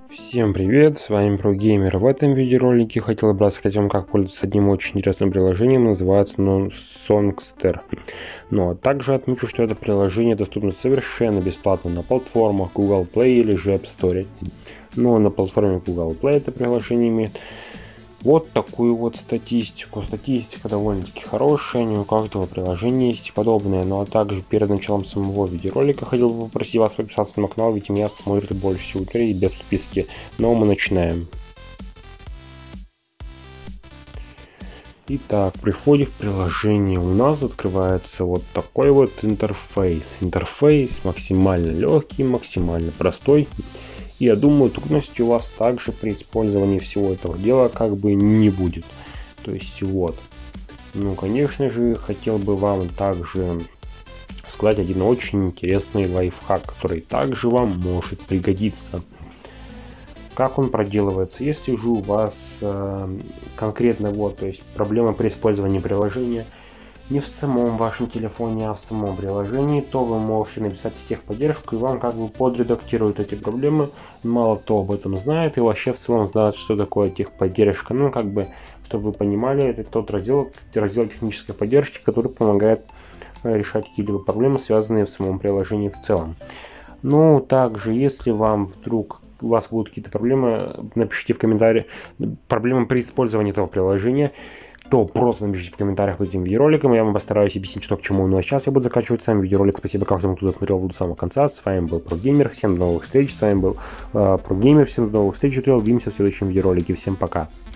Всем привет, с вами ProGamer. В этом видеоролике хотел бы рассказать вам, как пользоваться одним очень интересным приложением, называется оно Songster. Но также отмечу, что это приложение доступно совершенно бесплатно на платформах Google Play или же App Store. Но на платформе Google Play это приложение имеет вот такую вот статистику. Статистика довольно-таки хорошая, не у каждого приложения есть подобное. Ну а также перед началом самого видеоролика хотел бы попросить вас подписаться на мой канал, ведь меня смотрит больше всего людей без подписки. Но мы начинаем. Итак, при входе в приложение у нас открывается вот такой вот интерфейс. Интерфейс максимально легкий, максимально простой. И я думаю, трудностей у вас также при использовании всего этого дела как бы не будет. То есть вот. Ну, конечно же, хотел бы вам также сказать один очень интересный лайфхак, который также вам может пригодиться. Как он проделывается? Если же у вас конкретно вот, то есть проблема при использовании приложения не в самом вашем телефоне, а в самом приложении, то вы можете написать в техподдержку, и вам как бы подредактируют эти проблемы. Мало кто об этом знает, и вообще в целом знает, что такое техподдержка. Ну, как бы, чтобы вы понимали, это тот раздел технической поддержки, который помогает решать какие-либо проблемы, связанные в самом приложении в целом. Ну, также, если вам вдруг у вас будут какие-то проблемы, напишите в комментариях проблемы при использовании этого приложения, то просто напишите в комментариях под этим видеороликом, я вам постараюсь объяснить, что к чему. Ну а сейчас я буду заканчивать сам видеоролик. Спасибо каждому, кто досмотрел до самого конца. С вами был ProGamer, всем до новых встреч. С вами был ProGamer, всем до новых встреч. Увидимся в следующем видеоролике. Всем пока.